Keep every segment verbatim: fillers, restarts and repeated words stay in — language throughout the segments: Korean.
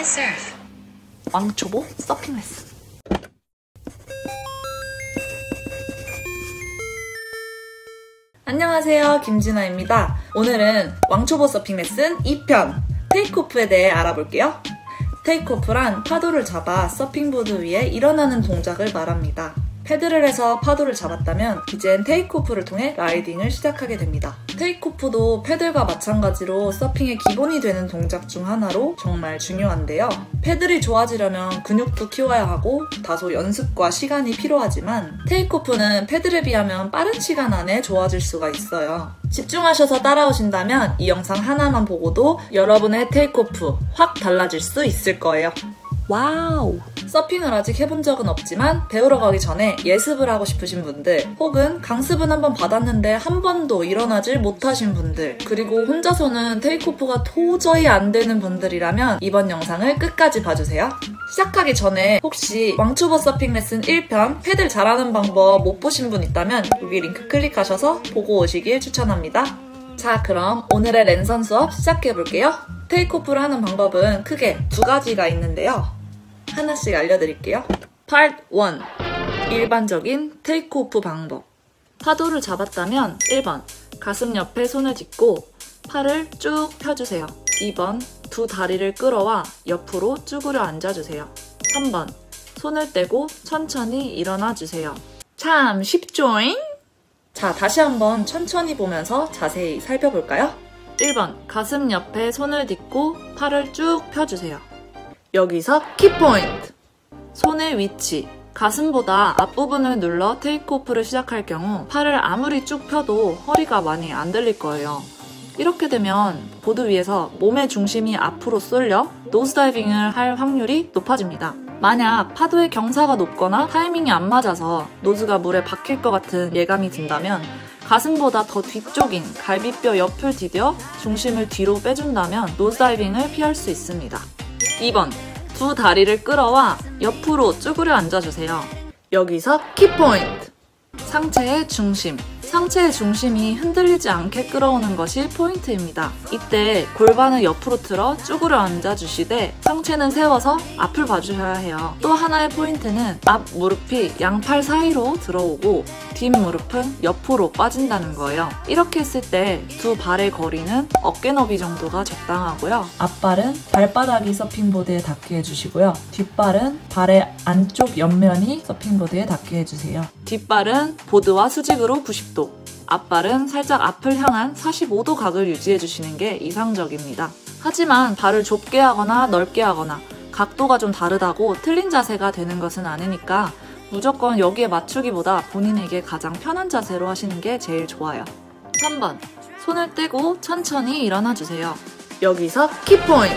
surf. 왕초보 서핑 레슨. 안녕하세요, 김진아입니다. 오늘은 왕초보 서핑 레슨 이 편 테이크오프에 대해 알아볼게요. 테이크오프란 파도를 잡아 서핑보드 위에 일어나는 동작을 말합니다. 패드를 해서 파도를 잡았다면 이젠 테이크오프를 통해 라이딩을 시작하게 됩니다. 테이크오프도 패들과 마찬가지로 서핑의 기본이 되는 동작 중 하나로 정말 중요한데요. 패들이 좋아지려면 근육도 키워야 하고 다소 연습과 시간이 필요하지만 테이크오프는 패들에 비하면 빠른 시간 안에 좋아질 수가 있어요. 집중하셔서 따라오신다면 이 영상 하나만 보고도 여러분의 테이크오프 확 달라질 수 있을 거예요. 와우! 서핑을 아직 해본 적은 없지만 배우러 가기 전에 예습을 하고 싶으신 분들, 혹은 강습은 한번 받았는데 한 번도 일어나질 못하신 분들, 그리고 혼자서는 테이크오프가 도저히 안 되는 분들이라면 이번 영상을 끝까지 봐주세요. 시작하기 전에 혹시 왕초보 서핑 레슨 일 편 패들 잘하는 방법 못 보신 분 있다면 여기 링크 클릭하셔서 보고 오시길 추천합니다. 자, 그럼 오늘의 랜선 수업 시작해볼게요. 테이크오프를 하는 방법은 크게 두 가지가 있는데요. 하나씩 알려드릴게요. 파트 일. 일반적인 테이크오프 방법. 파도를 잡았다면 일 번. 가슴 옆에 손을 딛고 팔을 쭉 펴주세요. 이 번. 두 다리를 끌어와 옆으로 쭈그려 앉아주세요. 삼 번. 손을 떼고 천천히 일어나주세요. 참 쉽죠잉? 자, 다시 한번 천천히 보면서 자세히 살펴볼까요? 일 번. 가슴 옆에 손을 딛고 팔을 쭉 펴주세요. 여기서 키포인트! 손의 위치. 가슴보다 앞부분을 눌러 테이크오프를 시작할 경우 팔을 아무리 쭉 펴도 허리가 많이 안 들릴 거예요. 이렇게 되면 보드 위에서 몸의 중심이 앞으로 쏠려 노즈다이빙을 할 확률이 높아집니다. 만약 파도의 경사가 높거나 타이밍이 안 맞아서 노즈가 물에 박힐 것 같은 예감이 든다면 가슴보다 더 뒤쪽인 갈비뼈 옆을 디뎌 중심을 뒤로 빼준다면 노즈다이빙을 피할 수 있습니다. 이 번. 두 다리를 끌어와 옆으로 쭈그려 앉아주세요. 여기서 키포인트! 상체의 중심. 상체의 중심이 흔들리지 않게 끌어오는 것이 포인트입니다. 이때 골반을 옆으로 틀어 쭈그려 앉아주시되 상체는 세워서 앞을 봐주셔야 해요. 또 하나의 포인트는 앞 무릎이 양팔 사이로 들어오고 뒷 무릎은 옆으로 빠진다는 거예요. 이렇게 했을 때 두 발의 거리는 어깨 너비 정도가 적당하고요. 앞발은 발바닥이 서핑보드에 닿게 해주시고요. 뒷발은 발의 안쪽 옆면이 서핑보드에 닿게 해주세요. 뒷발은 보드와 수직으로 구십 도, 앞발은 살짝 앞을 향한 사십오 도 각을 유지해주시는 게 이상적입니다. 하지만 발을 좁게 하거나 넓게 하거나 각도가 좀 다르다고 틀린 자세가 되는 것은 아니니까 무조건 여기에 맞추기보다 본인에게 가장 편한 자세로 하시는 게 제일 좋아요. 삼 번. 손을 떼고 천천히 일어나주세요. 여기서 키포인트!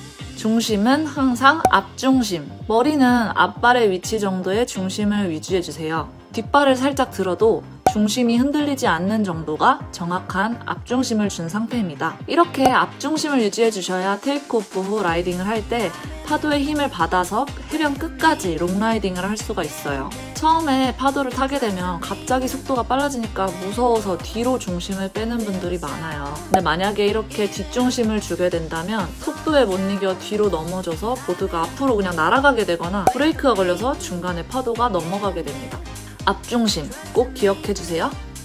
중심은 항상 앞중심. 머리는 앞발의 위치 정도의 중심을 유지해주세요. 뒷발을 살짝 들어도 중심이 흔들리지 않는 정도가 정확한 앞중심을 준 상태입니다. 이렇게 앞중심을 유지해 주셔야 테이크오프 후 라이딩을 할 때 파도의 힘을 받아서 해변 끝까지 롱라이딩을 할 수가 있어요. 처음에 파도를 타게 되면 갑자기 속도가 빨라지니까 무서워서 뒤로 중심을 빼는 분들이 많아요. 근데 만약에 이렇게 뒷중심을 주게 된다면 속도에 못 이겨 뒤로 넘어져서 보드가 앞으로 그냥 날아가게 되거나 브레이크가 걸려서 중간에 파도가 넘어가게 됩니다. 앞중심 꼭 기억해주세요.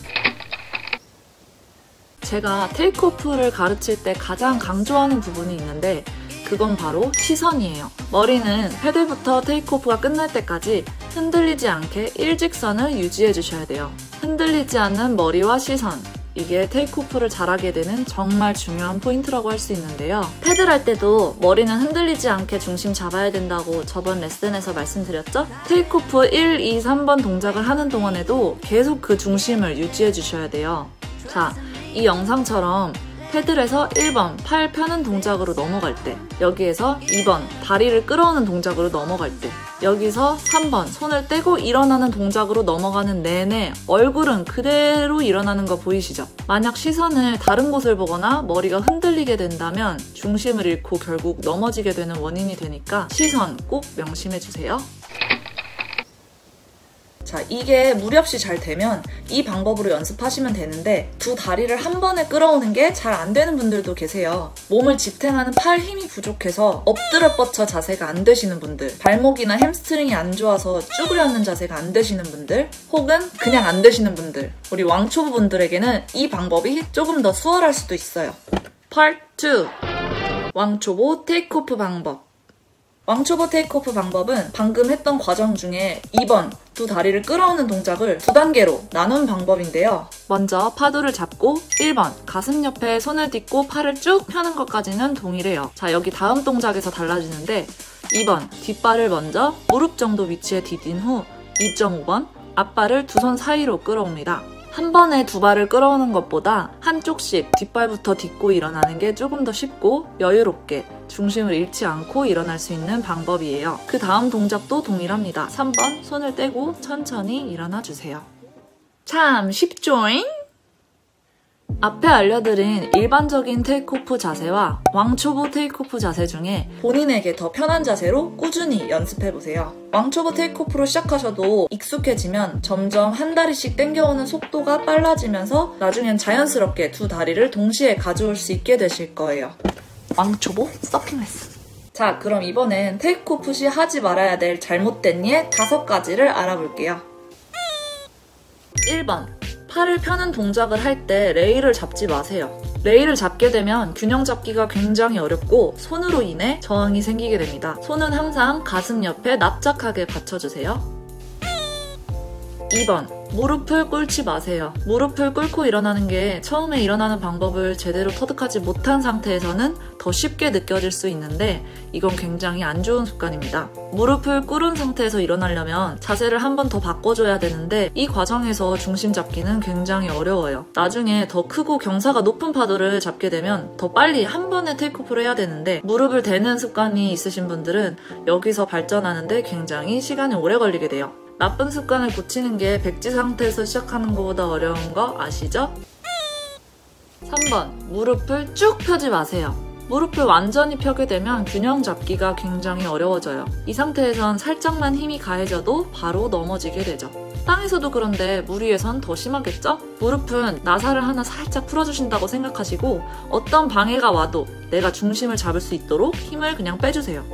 제가 테이크오프를 가르칠 때 가장 강조하는 부분이 있는데 그건 바로 시선이에요. 머리는 패들부터 테이크오프가 끝날 때까지 흔들리지 않게 일직선을 유지해주셔야 돼요. 흔들리지 않는 머리와 시선, 이게 테이크오프를 잘하게 되는 정말 중요한 포인트라고 할 수 있는데요. 패들 할 때도 머리는 흔들리지 않게 중심 잡아야 된다고 저번 레슨에서 말씀드렸죠? 테이크오프 일, 이, 삼 번 동작을 하는 동안에도 계속 그 중심을 유지해 주셔야 돼요. 자, 이 영상처럼 패들에서 일 번 팔 펴는 동작으로 넘어갈 때, 여기에서 이 번 다리를 끌어오는 동작으로 넘어갈 때, 여기서 삼 번 손을 떼고 일어나는 동작으로 넘어가는 내내 얼굴은 그대로 일어나는 거 보이시죠? 만약 시선을 다른 곳을 보거나 머리가 흔들리게 된다면 중심을 잃고 결국 넘어지게 되는 원인이 되니까 시선 꼭 명심해주세요. 자, 이게 무리 없이 잘 되면 이 방법으로 연습하시면 되는데 두 다리를 한 번에 끌어오는 게 잘 안 되는 분들도 계세요. 몸을 지탱하는 팔 힘이 부족해서 엎드려 뻗쳐 자세가 안 되시는 분들, 발목이나 햄스트링이 안 좋아서 쭈그려 앉는 자세가 안 되시는 분들, 혹은 그냥 안 되시는 분들, 우리 왕초보 분들에게는 이 방법이 조금 더 수월할 수도 있어요. 파트 투. 왕초보 테이크오프 방법. 왕초보 테이크오프 방법은 방금 했던 과정 중에 이 번 두 다리를 끌어오는 동작을 두 단계로 나눈 방법인데요. 먼저 파도를 잡고 일 번 가슴 옆에 손을 딛고 팔을 쭉 펴는 것까지는 동일해요. 자, 여기 다음 동작에서 달라지는데 이 번 뒷발을 먼저 무릎 정도 위치에 디딘 후 이 점 오 번 앞발을 두 손 사이로 끌어옵니다. 한 번에 두 발을 끌어오는 것보다 한쪽씩 뒷발부터 딛고 일어나는 게 조금 더 쉽고 여유롭게 중심을 잃지 않고 일어날 수 있는 방법이에요. 그 다음 동작도 동일합니다. 삼 번 손을 떼고 천천히 일어나 주세요. 참 쉽죠잉? 앞에 알려드린 일반적인 테이크오프 자세와 왕초보 테이크오프 자세 중에 본인에게 더 편한 자세로 꾸준히 연습해보세요. 왕초보 테이크오프로 시작하셔도 익숙해지면 점점 한 다리씩 당겨오는 속도가 빨라지면서 나중엔 자연스럽게 두 다리를 동시에 가져올 수 있게 되실 거예요. 왕초보 서핑 레슨. 자, 그럼 이번엔 테이크오프 시 하지 말아야 될 잘못된 예 다섯 가지를 알아볼게요. 일 번. 팔을 펴는 동작을 할 때 레일을 잡지 마세요. 레일을 잡게 되면 균형 잡기가 굉장히 어렵고 손으로 인해 저항이 생기게 됩니다. 손은 항상 가슴 옆에 납작하게 받쳐주세요. 이 번. 무릎을 꿇지 마세요. 무릎을 꿇고 일어나는 게 처음에 일어나는 방법을 제대로 터득하지 못한 상태에서는 더 쉽게 느껴질 수 있는데 이건 굉장히 안 좋은 습관입니다. 무릎을 꿇은 상태에서 일어나려면 자세를 한 번 더 바꿔줘야 되는데 이 과정에서 중심 잡기는 굉장히 어려워요. 나중에 더 크고 경사가 높은 파도를 잡게 되면 더 빨리 한 번에 테이크오프를 해야 되는데 무릎을 대는 습관이 있으신 분들은 여기서 발전하는데 굉장히 시간이 오래 걸리게 돼요. 나쁜 습관을 고치는 게 백지 상태에서 시작하는 것보다 어려운 거 아시죠? 삼 번. 무릎을 쭉 펴지 마세요. 무릎을 완전히 펴게 되면 균형 잡기가 굉장히 어려워져요. 이 상태에선 살짝만 힘이 가해져도 바로 넘어지게 되죠. 땅에서도 그런데 물 위에선 더 심하겠죠? 무릎은 나사를 하나 살짝 풀어주신다고 생각하시고 어떤 방해가 와도 내가 중심을 잡을 수 있도록 힘을 그냥 빼주세요.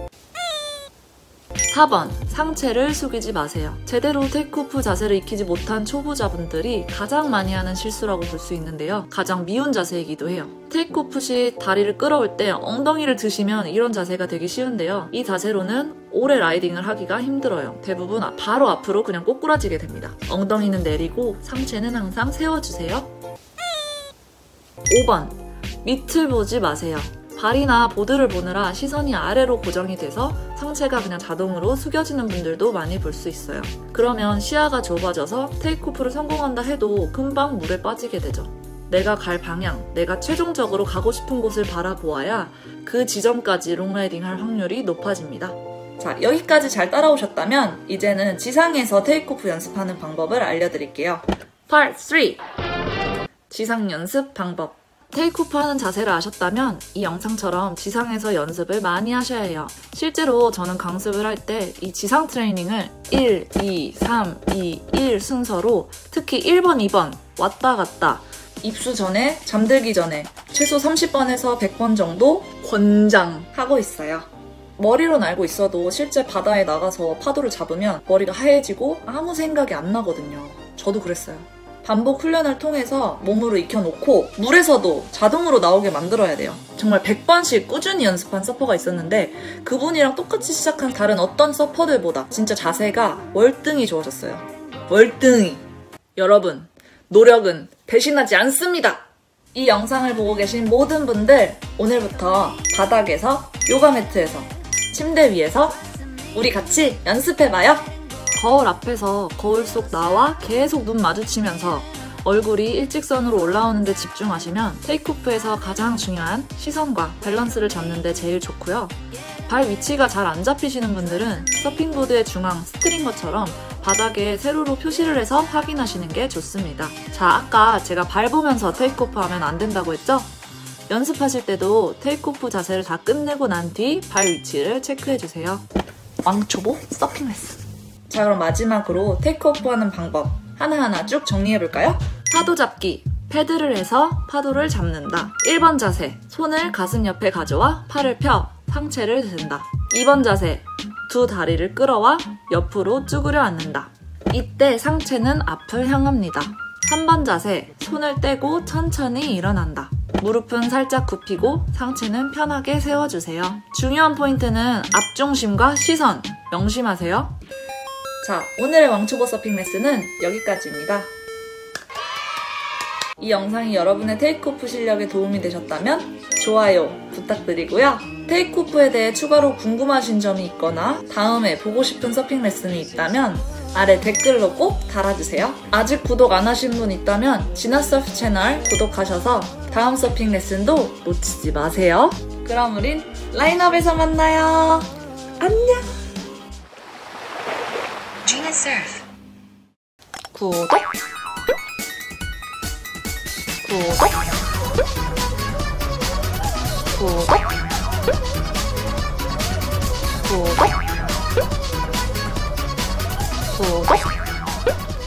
사 번. 상체를 숙이지 마세요. 제대로 테이크오프 자세를 익히지 못한 초보자분들이 가장 많이 하는 실수라고 볼 수 있는데요. 가장 미운 자세이기도 해요. 테이크오프 시 다리를 끌어올 때 엉덩이를 드시면 이런 자세가 되기 쉬운데요. 이 자세로는 오래 라이딩을 하기가 힘들어요. 대부분 바로 앞으로 그냥 꼬꾸라지게 됩니다. 엉덩이는 내리고 상체는 항상 세워주세요. 오 번. 밑을 보지 마세요. 발이나 보드를 보느라 시선이 아래로 고정이 돼서 상체가 그냥 자동으로 숙여지는 분들도 많이 볼 수 있어요. 그러면 시야가 좁아져서 테이크오프를 성공한다 해도 금방 물에 빠지게 되죠. 내가 갈 방향, 내가 최종적으로 가고 싶은 곳을 바라보아야 그 지점까지 롱라이딩 할 확률이 높아집니다. 자, 여기까지 잘 따라오셨다면 이제는 지상에서 테이크오프 연습하는 방법을 알려드릴게요. 파트 쓰리. 지상 연습 방법. 테이크오프 하는 자세를 아셨다면 이 영상처럼 지상에서 연습을 많이 하셔야 해요. 실제로 저는 강습을 할 때 이 지상 트레이닝을 일, 이, 삼, 이, 일 순서로 특히 일 번, 이 번 왔다 갔다 입수 전에 잠들기 전에 최소 삼십 번에서 백 번 정도 권장하고 있어요. 머리로는 알고 있어도 실제 바다에 나가서 파도를 잡으면 머리가 하얘지고 아무 생각이 안 나거든요. 저도 그랬어요. 반복 훈련을 통해서 몸으로 익혀놓고 물에서도 자동으로 나오게 만들어야 돼요. 정말 백 번씩 꾸준히 연습한 서퍼가 있었는데 그분이랑 똑같이 시작한 다른 어떤 서퍼들보다 진짜 자세가 월등히 좋아졌어요. 월등히. 여러분, 노력은 배신하지 않습니다. 이 영상을 보고 계신 모든 분들 오늘부터 바닥에서, 요가 매트에서, 침대 위에서 우리 같이 연습해봐요. 거울 앞에서 거울 속 나와 계속 눈 마주치면서 얼굴이 일직선으로 올라오는 데 집중하시면 테이크오프에서 가장 중요한 시선과 밸런스를 잡는 데 제일 좋고요. 발 위치가 잘 안 잡히시는 분들은 서핑보드의 중앙 스트링거처럼 바닥에 세로로 표시를 해서 확인하시는 게 좋습니다. 자, 아까 제가 발 보면서 테이크오프 하면 안 된다고 했죠? 연습하실 때도 테이크오프 자세를 다 끝내고 난 뒤 발 위치를 체크해주세요. 왕초보 서핑 레슨. 자, 그럼 마지막으로 테이크오프 하는 방법 하나하나 쭉 정리해볼까요? 파도 잡기. 패드를 해서 파도를 잡는다. 일 번 자세. 손을 가슴 옆에 가져와 팔을 펴 상체를 든다. 이 번 자세. 두 다리를 끌어와 옆으로 쭈그려 앉는다. 이때 상체는 앞을 향합니다. 삼 번 자세. 손을 떼고 천천히 일어난다. 무릎은 살짝 굽히고 상체는 편하게 세워주세요. 중요한 포인트는 앞중심과 시선. 명심하세요. 자, 오늘의 왕초보 서핑 레슨은 여기까지입니다. 이 영상이 여러분의 테이크오프 실력에 도움이 되셨다면 좋아요 부탁드리고요. 테이크오프에 대해 추가로 궁금하신 점이 있거나 다음에 보고 싶은 서핑 레슨이 있다면 아래 댓글로 꼭 달아주세요. 아직 구독 안 하신 분 있다면 진아서프 채널 구독하셔서 다음 서핑 레슨도 놓치지 마세요. 그럼 우린 라인업에서 만나요. 안녕. 진아서프 구독 구독 구독 구독 구독